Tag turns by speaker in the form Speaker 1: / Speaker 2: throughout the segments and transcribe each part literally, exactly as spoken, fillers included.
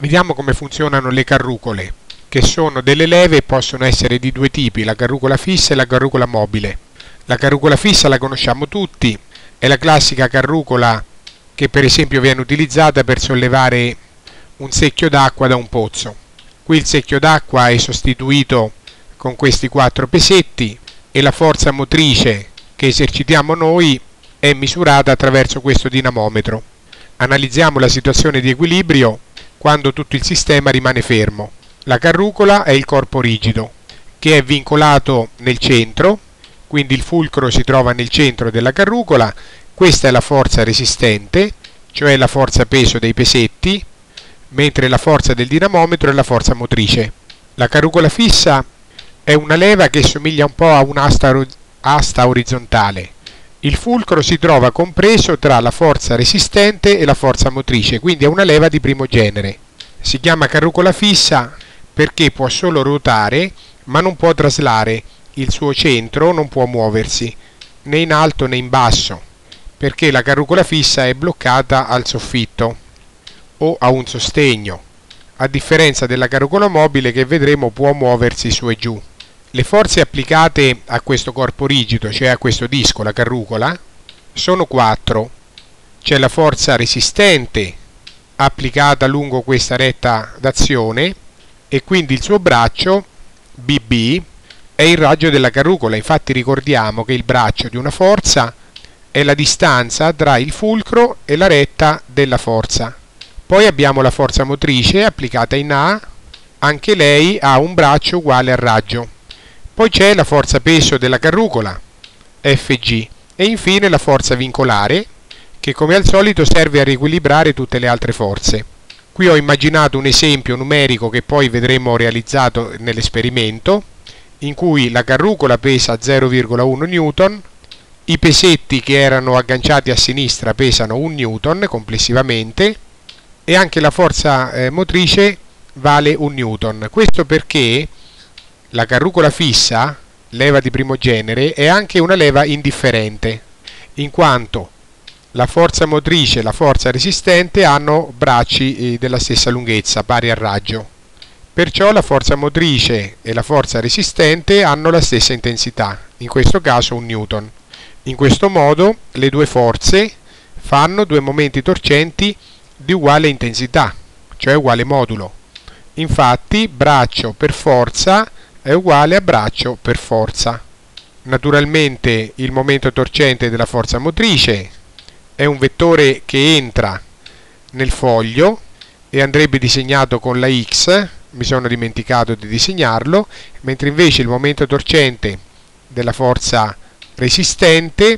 Speaker 1: Vediamo come funzionano le carrucole, che sono delle leve e possono essere di due tipi, la carrucola fissa e la carrucola mobile. La carrucola fissa la conosciamo tutti, è la classica carrucola che per esempio viene utilizzata per sollevare un secchio d'acqua da un pozzo. Qui il secchio d'acqua è sostituito con questi quattro pesetti e la forza motrice che esercitiamo noi è misurata attraverso questo dinamometro. Analizziamo la situazione di equilibrio quando tutto il sistema rimane fermo. La carrucola è il corpo rigido che è vincolato nel centro, quindi il fulcro si trova nel centro della carrucola. Questa è la forza resistente, cioè la forza peso dei pesetti, mentre la forza del dinamometro è la forza motrice. La carrucola fissa è una leva che somiglia un po' a un'asta asta orizzontale. Il fulcro si trova compreso tra la forza resistente e la forza motrice, quindi è una leva di primo genere. Si chiama carrucola fissa perché può solo ruotare, ma non può traslare. Il suo centro non può muoversi, né in alto né in basso, perché la carrucola fissa è bloccata al soffitto o a un sostegno, a differenza della carrucola mobile che vedremo può muoversi su e giù. Le forze applicate a questo corpo rigido, cioè a questo disco, la carrucola, sono quattro. C'è la forza resistente applicata lungo questa retta d'azione e quindi il suo braccio B B è il raggio della carrucola. Infatti ricordiamo che il braccio di una forza è la distanza tra il fulcro e la retta della forza. Poi abbiamo la forza motrice applicata in A, anche lei ha un braccio uguale al raggio. Poi c'è la forza peso della carrucola, F G, e infine la forza vincolare, che come al solito serve a riequilibrare tutte le altre forze. Qui ho immaginato un esempio numerico che poi vedremo realizzato nell'esperimento, in cui la carrucola pesa zero virgola uno newton, i pesetti che erano agganciati a sinistra pesano un newton complessivamente e anche la forza eh, motrice vale un newton. Questo perché la carrucola fissa, leva di primo genere, è anche una leva indifferente, in quanto la forza motrice e la forza resistente hanno bracci della stessa lunghezza, pari al raggio. Perciò la forza motrice e la forza resistente hanno la stessa intensità, in questo caso un newton. In questo modo le due forze fanno due momenti torcenti di uguale intensità, cioè uguale modulo. Infatti braccio per forza è uguale a braccio per forza. Naturalmente il momento torcente della forza motrice è un vettore che entra nel foglio e andrebbe disegnato con la X, mi sono dimenticato di disegnarlo, mentre invece il momento torcente della forza resistente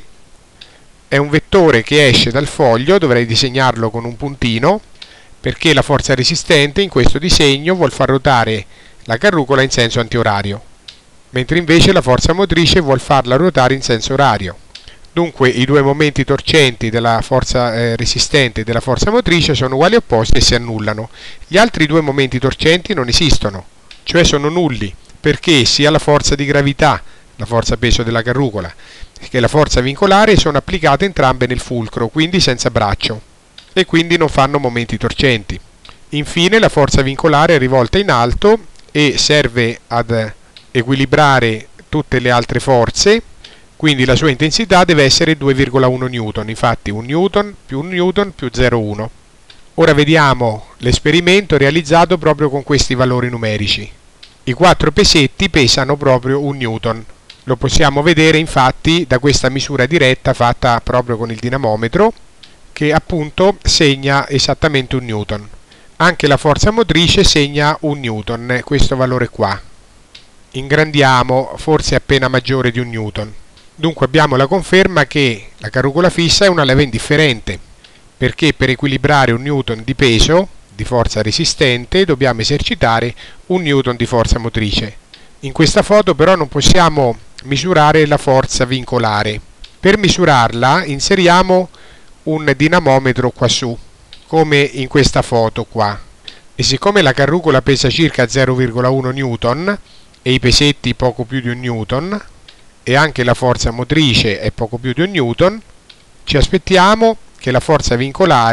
Speaker 1: è un vettore che esce dal foglio, dovrei disegnarlo con un puntino, perché la forza resistente in questo disegno vuol far ruotare la carrucola in senso antiorario, mentre invece la forza motrice vuol farla ruotare in senso orario. Dunque i due momenti torcenti della forza eh, resistente e della forza motrice sono uguali e opposti e si annullano. Gli altri due momenti torcenti non esistono, cioè sono nulli, perché sia la forza di gravità, la forza peso della carrucola, che la forza vincolare sono applicate entrambe nel fulcro, quindi senza braccio, e quindi non fanno momenti torcenti. Infine la forza vincolare è rivolta in alto e serve ad equilibrare tutte le altre forze, quindi la sua intensità deve essere due virgola uno newton, infatti un newton più un newton più zero virgola uno. Ora vediamo l'esperimento realizzato proprio con questi valori numerici. I quattro pesetti pesano proprio un newton. Lo possiamo vedere infatti da questa misura diretta fatta proprio con il dinamometro, che appunto segna esattamente un newton. Anche la forza motrice segna un newton, questo valore qua. Ingrandiamo, forse appena maggiore di un newton. Dunque abbiamo la conferma che la carrucola fissa è una leva indifferente, perché per equilibrare un newton di peso, di forza resistente, dobbiamo esercitare un newton di forza motrice. In questa foto però non possiamo misurare la forza vincolare. Per misurarla inseriamo un dinamometro qua su, come in questa foto qua. E siccome la carrucola pesa circa zero virgola uno newton e i pesetti poco più di un newton, e anche la forza motrice è poco più di un newton, ci aspettiamo che la forza vincolare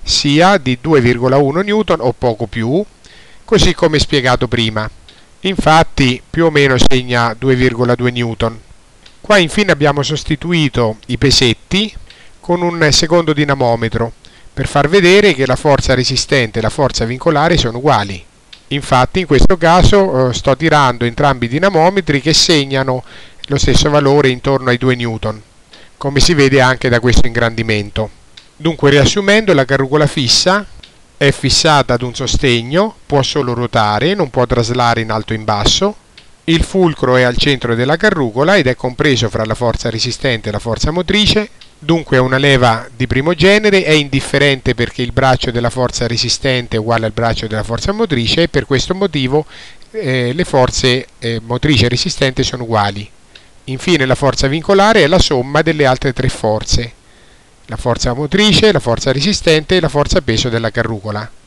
Speaker 1: sia di due virgola uno newton o poco più, così come spiegato prima. Infatti più o meno segna due virgola due newton. Qua infine abbiamo sostituito i pesetti con un secondo dinamometro per far vedere che la forza resistente e la forza vincolare sono uguali. Infatti in questo caso eh, sto tirando entrambi i dinamometri che segnano lo stesso valore intorno ai due newton, come si vede anche da questo ingrandimento. Dunque, riassumendo, la carrucola fissa è fissata ad un sostegno, può solo ruotare, non può traslare in alto o in basso. Il fulcro è al centro della carrucola ed è compreso fra la forza resistente e la forza motrice. Dunque è una leva di primo genere, è indifferente perché il braccio della forza resistente è uguale al braccio della forza motrice e per questo motivo eh, le forze eh, motrice e resistente sono uguali. Infine la forza vincolare è la somma delle altre tre forze: la forza motrice, la forza resistente e la forza peso della carrucola.